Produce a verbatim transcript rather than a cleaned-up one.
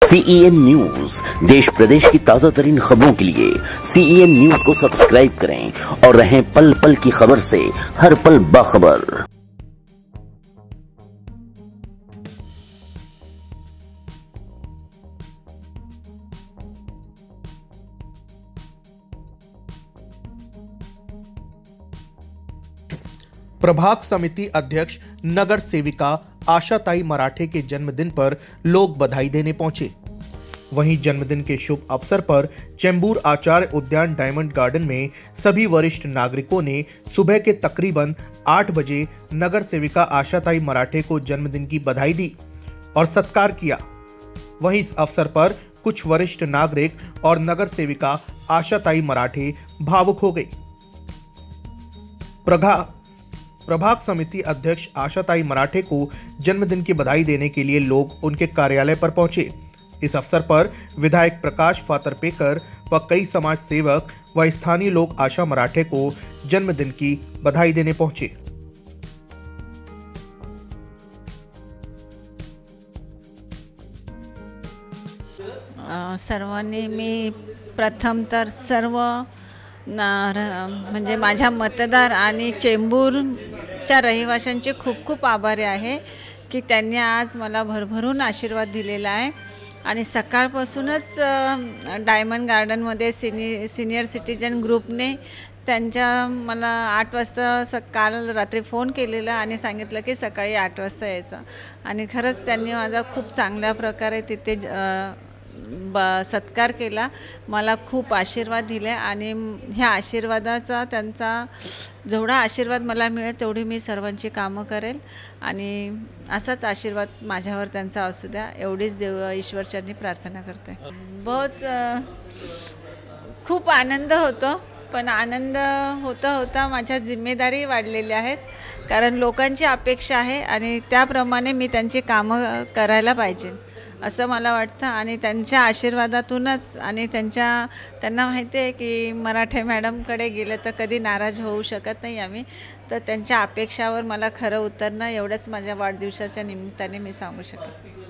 CEN news देश प्रदेश की ताजा तरीन खबरों के लिए सीईएन न्यूज को सब्सक्राइब करें और रहें पल पल की खबर से हर पल बाखबर। प्रभाग समिति अध्यक्ष नगर सेविका आशाताई मराठे के जन्मदिन पर लोग बधाई देने पहुंचे। वहीं जन्मदिन के शुभ अवसर पर चेंबूर आचार्य उद्यान डायमंड गार्डन में सभी वरिष्ठ नागरिकों ने सुबह के तकरीबन आठ बजे नगर सेविका आशाताई मराठे को जन्मदिन की बधाई दी और सत्कार किया। वहीं इस अवसर पर कुछ वरिष्ठ नागरिक और नगर सेविका आशाताई मराठे भावुक हो गई। प्रभा प्रभाग समिति अध्यक्ष आशाताई मराठे को जन्मदिन की बधाई देने के लिए लोग उनके कार्यालय पर पहुंचे। इस अवसर पर विधायक प्रकाश फातर्पेकर व कई समाज सेवक व स्थानीय लोग आशा मराठे को जन्मदिन की बधाई देने पहुंचे। सर्वांनी मी प्रथम तर सर्व म्हणजे माझ्या मतदार आणि चेंबूरच्या रहिवाशांचे खूप खूप आभारी आहे की त्यांनी आज मला भरभरून आशीर्वाद दिलेला आहे। आणि सकाळपासूनच डायमंड गार्डनमध्ये सिनि सिनियर सिटीजन ग्रुपने त्यांच्या मला आठ वाजता स काल रात्री फोन केलेला आणि सांगितलं की सकाळी आठ वाजता यायचं आणि खरंच त्यांनी माझा खूप चांगल्या प्रकारे तिथे सत्कार केला, मला खूप आशीर्वाद दिले आणि ह्या आशीर्वादाचा त्यांचा जेवढा आशीर्वाद मला मिळेल तेवढी मी सर्वांची कामं करेल आणि असाच आशीर्वाद माझ्यावर त्यांचा असू द्या एवढीच देव ईश्वरचरणी प्रार्थना करते। बहुत खूप आनंद होतो, पण आनंद होता होता माझ्या जिम्मेदारी वाढलेल्या आहेत कारण लोकांची अपेक्षा आहे आणि त्याप्रमाणे मी त्यांची कामं करायला पाहिजे असं मला वाटतं आणि त्यांच्या आशीर्वादातूनच आणि त्यांच्या त्यांना माहिती आहे की मराठे मॅडमकडे गेलं तर कधी नाराज होऊ शकत नाही आम्ही, तर त्यांच्या अपेक्षावर मला खरं उतरणं एवढंच माझ्या वाढदिवसाच्या निमित्ताने मी सांगू शकेन।